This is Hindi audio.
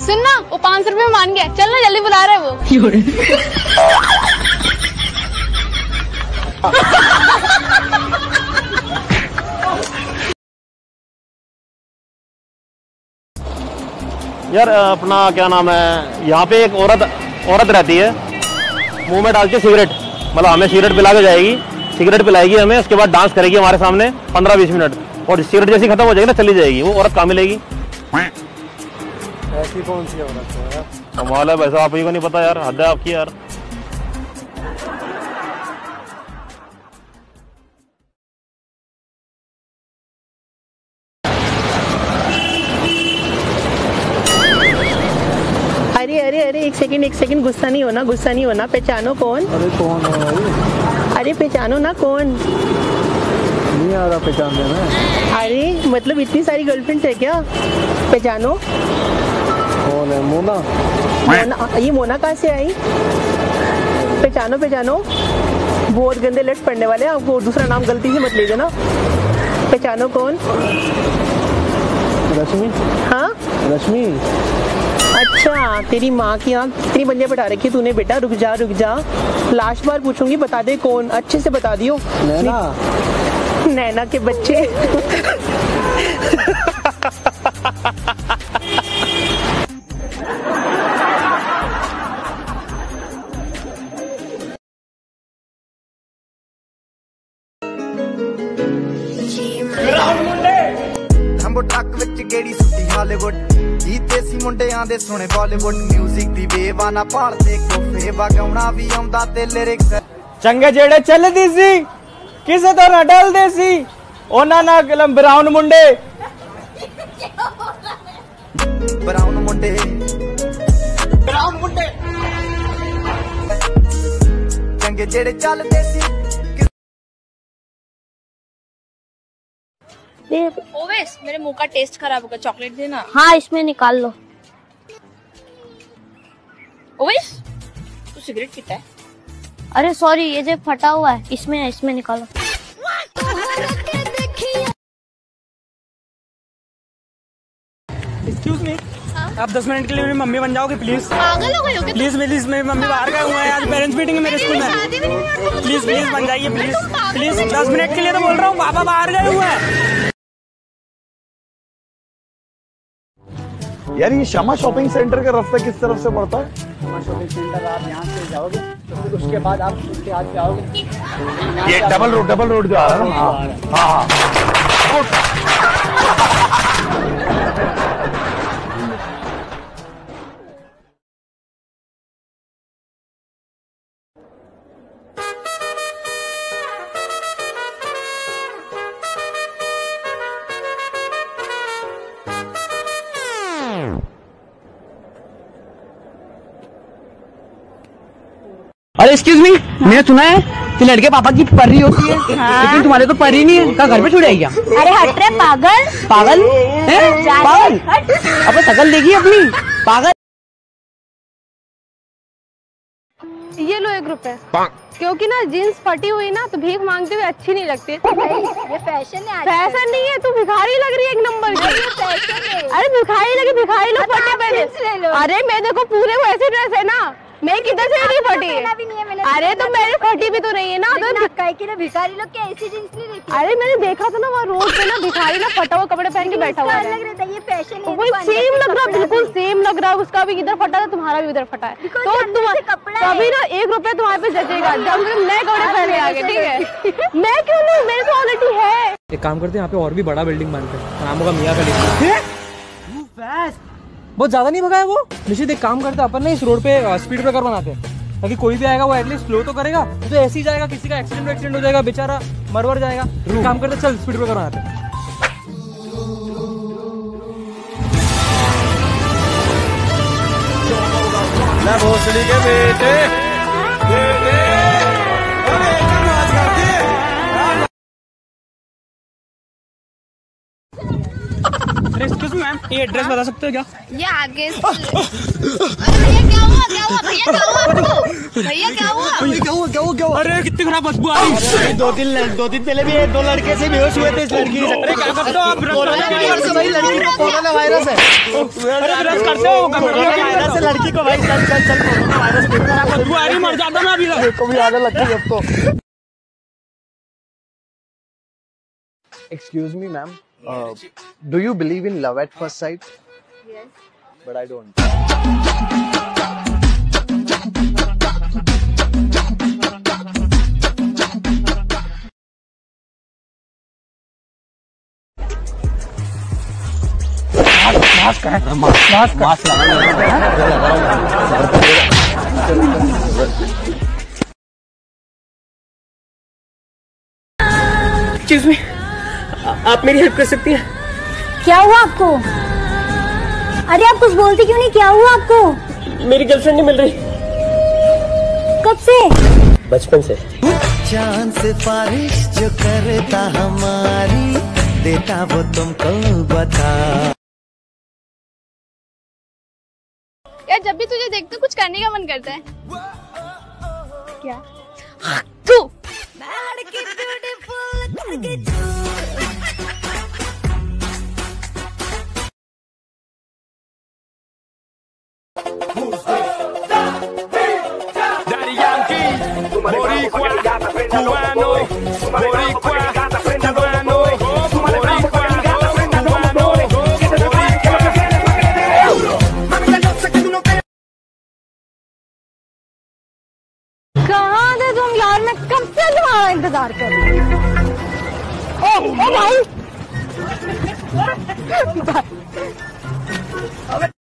सुन ना, वो 500 रुपए मान गया, चल ना जल्दी बुला रहे वो। यार अपना क्या नाम है, यहाँ पे एक औरत रहती है, मुंह में डाल के सिगरेट, मतलब हमें सिगरेट पिला के जाएगी, सिगरेट पिलाएगी हमें, उसके बाद डांस करेगी हमारे सामने 15-20 मिनट, और सिगरेट जैसी खत्म हो जाएगी ना चली जाएगी। वो औरत कहाँ मिलेगी? ऐसी कौन सी औरत है यार? कमाल है वैसा, आप ही को नहीं पता यार, हद है आपकी यार। अरे अरे अरे एक सेकंड, गुस्सा नहीं होना, पहचानो कौन? अरे कौन है भाई? अरे पहचानो ना कौन? नहीं आ रहा पहचानने में। अरे मतलब इतनी सारी गर्लफ्रेंड्स है क्या? पहचानो कौन है? मोना। ये मोना कहाँ से आई? पहचानो बहुत गंदे लट पड़ने वाले हैं आपको, दूसरा नाम गलती से मत ले देना। पहचानो कौन? रश्मि। हाँ रश्मि। अच्छा, तेरी माँ की आँख कितनी बंदियाँ बैठा रखी तूने बेटा। रुक जा, लास्ट बार पूछूंगी, बता दे कौन, अच्छे से बता दियो। नैना के बच्चे। ट्रक विच गेड़ी सुट्टी हालीवुड जी देसी मुंडियां दे सुने बॉलीवुड म्यूजिक दी बेवाना भालदे कोफे वगाउणा भी आउंदा ते लिरिक्स चंगे जेड़े चलदी सी किसे तो ना डलदे सी ओना ना कलम ब्राउन मुंडे चंगे जेड़े चलदे सी। ओवेस, मेरे मुंह का टेस्ट खराब होगा, चॉकलेट देना। हाँ, इसमें निकाल लो। ओवेस, तू सिगरेट पीता है? अरे सॉरी, ये जो फटा हुआ है इसमें निकालो। एक्सक्यूज मी, आप 10 मिनट के लिए मेरी मम्मी बन जाओगे प्लीज? पागल हो गए हो क्या? प्लीज मेरी मम्मी बाहर गए हुए हैं, आज पेरेंट्स मीटिंग है मेरे स्कूल में। प्लीज बन जाइए प्लीज 10 मिनट के लिए तो बोल रहा हूँ, पापा बाहर गए हुए हैं। यार ये श्यामा शॉपिंग सेंटर का रास्ता किस तरफ से पड़ता है? श्यामा शॉपिंग सेंटर आप यहाँ से जाओगे तो फिर उसके बाद आप उसके हाथ पे आओगे। ये डबल रोड जो आ रहा है ना? हाँ। अरे एक्सक्यूज मी, मैंने सुना है कि लड़के पापा की परी होती है। हाँ? लेकिन तुम्हारे तो परी नहीं है, क्या घर पे छुड़ाई क्या? अरे हट रे पागल है? पागल अब शकल देखी अपनी, पागल। ये लो 1 रुपए, क्योंकि ना जीन्स फटी हुई ना तो भीख मांगते हुए अच्छी नहीं लगती। ये फैशन है। फैशन नहीं है, तू भिखारी लग रही है 1 नंबर की। अरे भिखारी लोग फटे पहले। अरे मेरे को पूरे वो ऐसे ड्रेस है ना, मैं किधर से नहीं फटी है? अरे तो मेरी फटी भी तो नहीं है ना, तो भिखारी लोग क्या ऐसी जींस नहीं देखी? अरे मैंने देखा था ना वहाँ रोड पे ना भिखारी ना फटा हुआ कपड़े पहन के बैठा हुआ है। लग रहा था ये फैशन है। वही सेम लग रहा, बिल्कुल सेम लग रहा है। उसका भी इधर फटा था, तुम्हारा भी उधर फटा है। तो तुम अभी ना 1 रुपया तुम्हारे पे जचेगा जब नए कपड़े पहन के आगे, ठीक है? मैं क्यों नहीं, मेरे तो ऑलरेडी है। एक काम करते हैं, यहाँ पे और भी बड़ा बिल्डिंग बनते हैं, नाम होगा मियां खलीफा। बहुत ज्यादा नहीं भगाया वो निश्चित। एक काम करते हैं अपन ना, इस रोड पे स्पीड ब्रेकर बनाते हैं, ताकि कोई भी आएगा वो एटलीस्ट स्लो तो करेगा, तो ऐसे ही जाएगा, किसी का एक्सीडेंट हो जाएगा, बेचारा मरवर जाएगा। काम करते, चल स्पीड ब्रेकर बनाते हैं। भोसड़ी के बेटे एक्सक्यूज मी मैम, ये एड्रेस बता सकते हो क्या? ये आगे भैया क्या हुआ भैया क्या हुआ आपको? भैया क्या हुआ? क्या हुआ? अरे कितनी खराब बदबू आ रही है। दो दिन पहले भी 2 लड़के से बेहोश हुए थे इस लड़की से। अरे क्या करते हो आप? कोरोना वायरस है भाई, लड़की को कोरोना वायरस है। अरे ब्रश करते हो? कोरोना वायरस है लड़की को भाई। चल कोरोना वायरस बदबू आ रही, मर जाता मैं अभी। को भी आने लग गई अब तो। Excuse me, ma'am. Do you believe in love at first sight? Yes. But I don't. Excuse me, आप मेरी हेल्प कर सकती हैं? क्या हुआ आपको? अरे आप कुछ बोलते क्यों नहीं? क्या हुआ आपको? मेरी गर्लफ्रेंड नहीं मिल रही। कब से? बचपन से। चांद से बारिश जो करता हमारी, देता वो तुमको बता। यार जब भी तुझे देखते कुछ करने का मन करता है। क्या? तू कहाँ थे तुम यार? मैं कब से तुम्हारा इंतजार कर रही हूँ। ओ भाई